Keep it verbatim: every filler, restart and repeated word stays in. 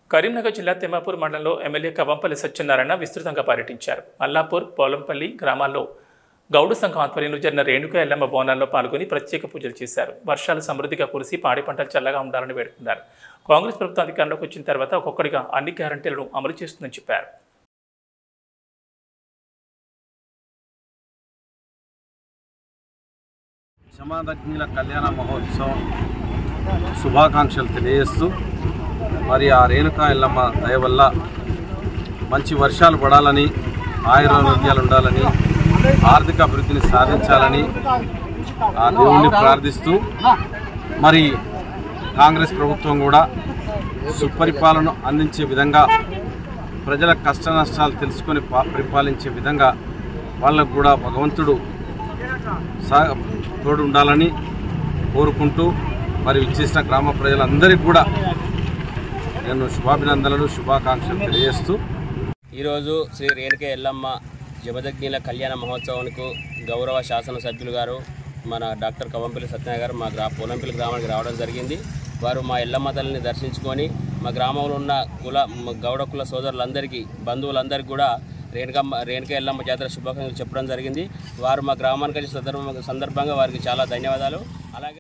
కరీంనగర్ జిల్లా తిమ్మాపూర్ మండలంలో ఎమ్మెల్యే కవంపల్లి సత్యనారాయణ విస్తృతంగా పర్యటించారు. మల్లాపూర్, పోలంపల్లి గ్రామాల్లో గౌడ సంఘం ఆధ్వర్యంలో జరిగిన రేణుకా ఎల్లమ్మ బోనాల్లో పాల్గొని ప్రత్యేక పూజలు చేశారు. వర్షాలు సమృద్ధిగా కురిసి పాడి పంటలు చల్లగా ఉండాలని వేడుకున్నారు. కాంగ్రెస్ ప్రభుత్వం అధికారంలోకి వచ్చిన తర్వాత ఒక్కొక్కడిగా అన్ని గ్యారంటీలను అమలు చేస్తుందని చెప్పారు. శమాదగ్నిల కళ్యాణ మహోత్సవం శుభాకాంక్షలు తెలియజేస్తూ మరి ఆ రేణుకా ఎల్లమ్మ దయ వల్ల మంచి వర్షాలు పడాలని, ఆయురారోగ్యాలు ఉండాలని, ఆర్థిక అభివృద్ధిని సాధించాలని ఆ దేవుణ్ణి ప్రార్థిస్తూ మరి కాంగ్రెస్ ప్రభుత్వం కూడా సుపరిపాలన అందించే విధంగా, ప్రజల కష్ట నష్టాలు తెలుసుకొని పరిపాలించే విధంగా వాళ్ళకు కూడా భగవంతుడు సా తోడు ఉండాలని కోరుకుంటూ మరి ఇచ్చేసిన గ్రామ ప్రజలందరికీ కూడా నేను శుభాభినందనలు, శుభాకాంక్షలు తెలియజేస్తూ ఈరోజు శ్రీ రేణుకా ఎల్లమ్మ జమదగ్నిల కళ్యాణ మహోత్సవానికి గౌరవ శాసనసభ్యులు గారు మన డాక్టర్ కవంపల్లి సత్యనారాయణ గారు మా గ్రా పోలంపల్లి గ్రామానికి రావడం జరిగింది. వారు మా ఎల్లమ్మ తల్లిని దర్శించుకొని మా గ్రామంలో ఉన్న కుల గౌడ కుల సోదరులందరికీ, బంధువులందరికీ కూడా రేణుకమ్మ రేణుకా ఎల్లమ్మ జాతర శుభాకాంక్షలు చెప్పడం జరిగింది. వారు మా గ్రామానికి సందర్భంగా సందర్భంగా వారికి చాలా ధన్యవాదాలు. అలాగే